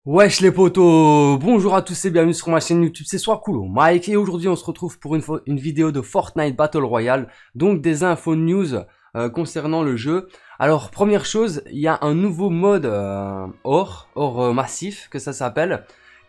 Wesh les potos, bonjour à tous et bienvenue sur ma chaîne YouTube, c'est Swakulo Mike et aujourd'hui on se retrouve pour une vidéo de Fortnite Battle Royale, donc des infos news concernant le jeu. Alors première chose, il y a un nouveau mode or massif que ça s'appelle,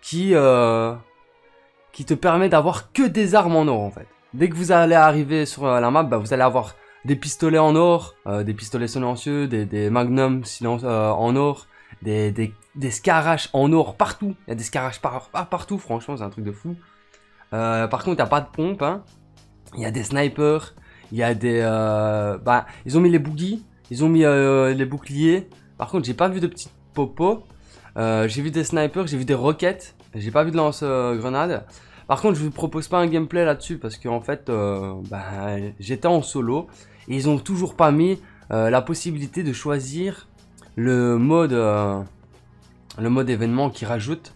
qui te permet d'avoir que des armes en or en fait. Dès que vous allez arriver sur la map, vous allez avoir des pistolets en or, des pistolets silencieux, des magnums en or, des scaraches en or partout. Il y a des scaraches partout, franchement, c'est un truc de fou. Par contre, il n'y a pas de pompe. Hein. Il y a des snipers. Il y a des... ils ont mis les boogies. Ils ont mis les boucliers. Par contre, j'ai pas vu de petites popos. J'ai vu des snipers, j'ai vu des roquettes. J'ai pas vu de lance-grenades. Par contre, je vous propose pas un gameplay là-dessus parce qu'en fait, j'étais en solo. Et ils ont toujours pas mis la possibilité de choisir le mode événement qui rajoute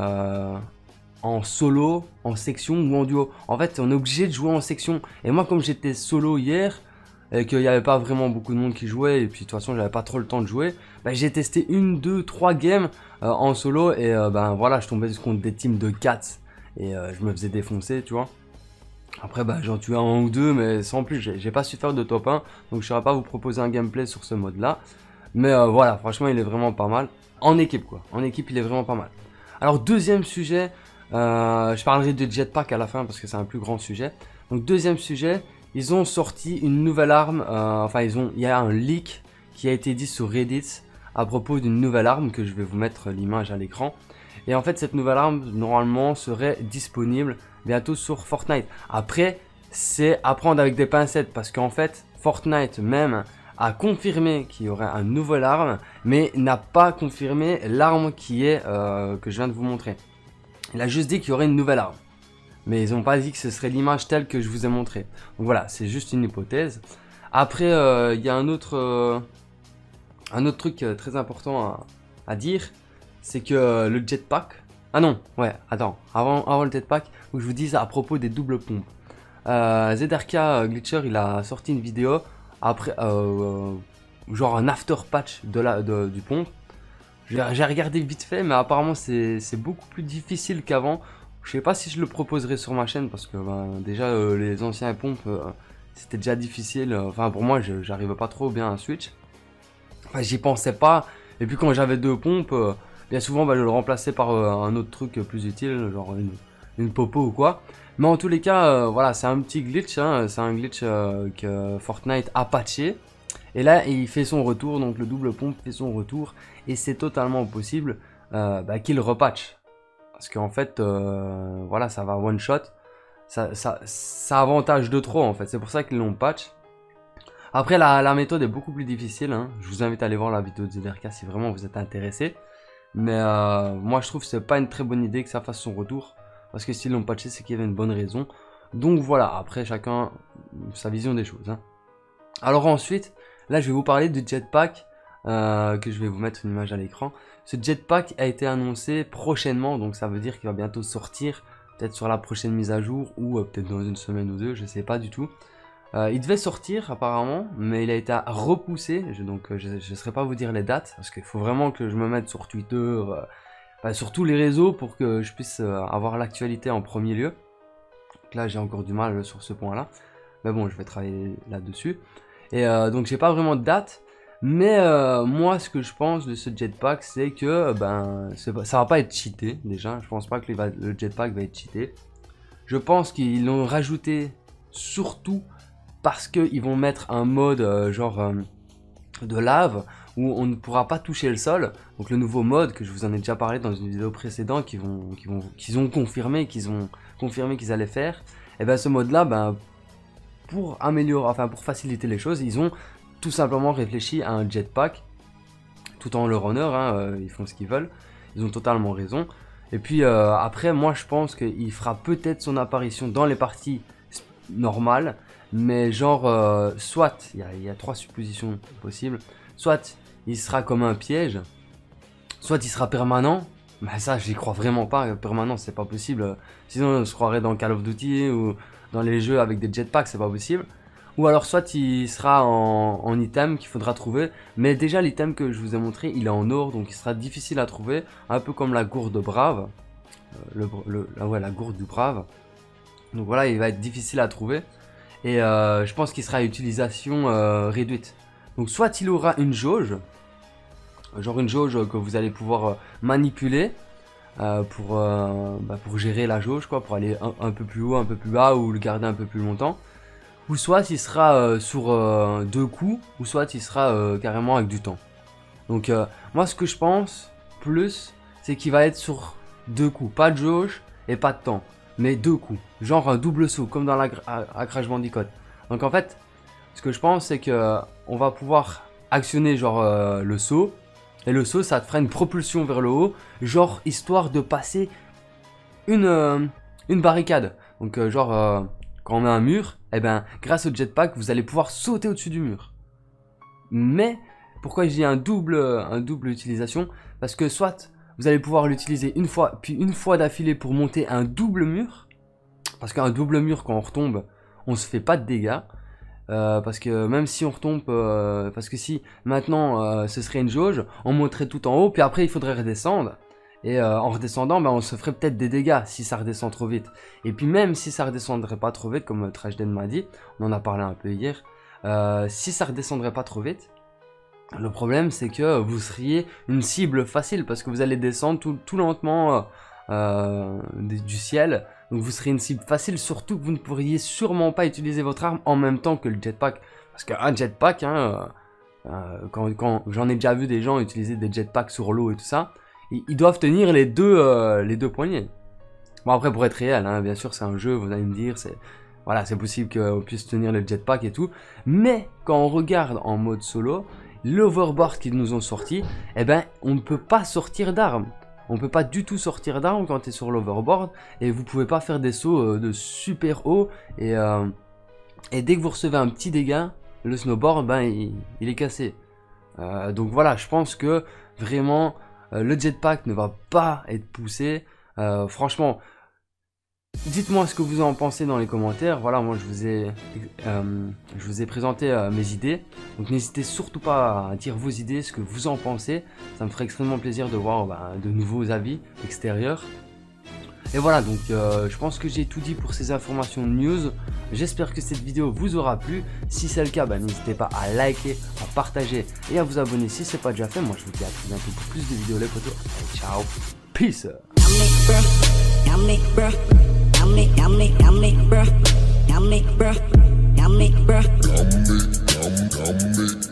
en solo, en section ou en duo. En fait, on est obligé de jouer en section. Et moi, comme j'étais solo hier, et qu'il n'y avait pas vraiment beaucoup de monde qui jouait, et puis de toute façon, j'avais pas trop le temps de jouer, j'ai testé 1, 2, 3 games en solo, et voilà, je tombais contre des teams de 4, et je me faisais défoncer, tu vois. Après, j'en tuais un ou deux, mais sans plus, j'ai pas su faire de top 1, donc je saurais pas vous proposer un gameplay sur ce mode-là. Mais voilà, franchement, il est vraiment pas mal. En équipe, quoi. En équipe, il est vraiment pas mal. Alors, deuxième sujet, je parlerai de jetpack à la fin parce que c'est un plus grand sujet. Donc, deuxième sujet, ils ont sorti une nouvelle arme. Il y a un leak qui a été dit sur Reddit à propos d'une nouvelle arme que je vais vous mettre l'image à l'écran. Et en fait, cette nouvelle arme, normalement, serait disponible bientôt sur Fortnite. Après, c'est à prendre avec des pincettes parce qu'en fait, Fortnite même a confirmé qu'il y aurait un nouvel arme, mais n'a pas confirmé l'arme qui est que je viens de vous montrer. Il a juste dit qu'il y aurait une nouvelle arme, mais ils n'ont pas dit que ce serait l'image telle que je vous ai montré. Donc voilà, c'est juste une hypothèse. Après, il y a un autre truc très important à dire, c'est que le jetpack. Ah non, ouais, attends, avant le jetpack, où je vous dise à propos des doubles pompes. ZRK Glitcher, il a sorti une vidéo après genre un after patch du pompe. J'ai regardé vite fait, mais apparemment c'est beaucoup plus difficile qu'avant. Je sais pas si je le proposerai sur ma chaîne parce que déjà les anciens pompes c'était déjà difficile. Enfin pour moi j'arrivais pas trop bien à switch. Enfin j'y pensais pas. Et puis quand j'avais deux pompes, bien souvent je le remplaçais par un autre truc plus utile, genre une popo ou quoi. Mais en tous les cas, voilà, c'est un petit glitch, hein, c'est un glitch que Fortnite a patché. Et là, il fait son retour, donc le double pompe fait son retour. Et c'est totalement possible qu'il repatch. Parce qu'en fait, voilà, ça va one shot. Ça avantage de trop en fait, c'est pour ça qu'ils l'ont patch. Après, la méthode est beaucoup plus difficile, hein. Je vous invite à aller voir la vidéo de ZRK si vraiment vous êtes intéressé. Mais moi, je trouve que c'est pas une très bonne idée que ça fasse son retour. Parce que s'ils l'ont patché, c'est qu'il y avait une bonne raison. Donc voilà, après chacun sa vision des choses. Hein. Alors ensuite, là je vais vous parler du jetpack, que je vais vous mettre une image à l'écran. Ce jetpack a été annoncé prochainement, donc ça veut dire qu'il va bientôt sortir, peut-être sur la prochaine mise à jour, ou peut-être dans une semaine ou deux, je sais pas du tout. Il devait sortir apparemment, mais il a été repoussé, donc je ne saurais pas vous dire les dates, parce qu'il faut vraiment que je me mette sur Twitter... sur tous les réseaux pour que je puisse avoir l'actualité en premier lieu. Donc là j'ai encore du mal sur ce point là. Mais bon je vais travailler là-dessus. Et donc j'ai pas vraiment de date. Mais moi ce que je pense de ce jetpack c'est que ça va pas être cheaté déjà. Je pense pas que le jetpack va être cheaté. Je pense qu'ils l'ont rajouté surtout parce qu'ils vont mettre un mode de lave où on ne pourra pas toucher le sol. Donc le nouveau mode que je vous en ai déjà parlé dans une vidéo précédente qu'ils ont confirmé qu'ils allaient faire. Et bien ce mode là pour améliorer, enfin pour faciliter les choses, ils ont tout simplement réfléchi à un jetpack tout en leur honneur, hein, ils font ce qu'ils veulent, ils ont totalement raison. Et puis après moi je pense qu'il fera peut-être son apparition dans les parties normales, mais genre soit il y a trois suppositions possibles. Soit il sera comme un piège, soit il sera permanent. Mais ça, j'y crois vraiment pas. Permanent, c'est pas possible. Sinon, on se croirait dans Call of Duty ou dans les jeux avec des jetpacks, c'est pas possible. Ou alors soit il sera en item qu'il faudra trouver. Mais déjà l'item que je vous ai montré, il est en or, donc il sera difficile à trouver. Un peu comme la gourde brave. La gourde du brave. Donc voilà, il va être difficile à trouver. Et je pense qu'il sera à utilisation réduite. Donc soit il aura une jauge. Genre une jauge que vous allez pouvoir manipuler. Pour gérer la jauge, quoi, pour aller un peu plus haut, un peu plus bas, ou le garder un peu plus longtemps. Ou soit il sera sur 2 coups, ou soit il sera carrément avec du temps. Donc moi ce que je pense plus, c'est qu'il va être sur 2 coups, pas de jauge et pas de temps, mais 2 coups, genre un double saut comme dans la Crash Bandicoot. Donc en fait, ce que je pense c'est que on va pouvoir actionner genre le saut. Et le saut, ça te fera une propulsion vers le haut, genre histoire de passer une barricade. Donc quand on a un mur, eh ben, grâce au jetpack, vous allez pouvoir sauter au-dessus du mur. Mais, pourquoi je dis un double utilisation? Parce que soit vous allez pouvoir l'utiliser une fois, puis une fois d'affilée pour monter un double mur. Parce qu'un double mur, quand on retombe, on se fait pas de dégâts. Parce que même si on retombe, parce que si maintenant ce serait une jauge, on monterait tout en haut, puis après il faudrait redescendre. Et en redescendant, ben, on se ferait peut-être des dégâts si ça redescend trop vite. Et puis même si ça redescendrait pas trop vite, comme Trashden m'a dit, on en a parlé un peu hier, si ça redescendrait pas trop vite, le problème c'est que vous seriez une cible facile, parce que vous allez descendre tout lentement du ciel. Donc vous serez une cible facile, surtout que vous ne pourriez sûrement pas utiliser votre arme en même temps que le jetpack. Parce qu'un jetpack, hein, quand j'en ai déjà vu des gens utiliser des jetpacks sur l'eau et tout ça, ils doivent tenir les deux poignées. Bon après pour être réel, hein, bien sûr c'est un jeu, vous allez me dire, voilà, c'est possible qu'on puisse tenir le jetpack et tout. Mais quand on regarde en mode solo, l'overboard qu'ils nous ont sorti, eh ben on ne peut pas sortir d'armes. On peut pas du tout sortir d'armes quand tu es sur l'overboard et vous pouvez pas faire des sauts de super haut et dès que vous recevez un petit dégât, le snowboard ben il est cassé. Donc voilà, je pense que vraiment le jetpack ne va pas être poussé. Franchement, dites-moi ce que vous en pensez dans les commentaires. Voilà, moi je vous ai présenté mes idées. Donc n'hésitez surtout pas à dire vos idées, ce que vous en pensez. Ça me ferait extrêmement plaisir de voir de nouveaux avis extérieurs. Et voilà, donc je pense que j'ai tout dit pour ces informations news. J'espère que cette vidéo vous aura plu. Si c'est le cas, n'hésitez pas à liker, à partager et à vous abonner si ce n'est pas déjà fait. Moi je vous dis à très bientôt pour plus de vidéos les potos. Ciao, peace. Yummy, bruh.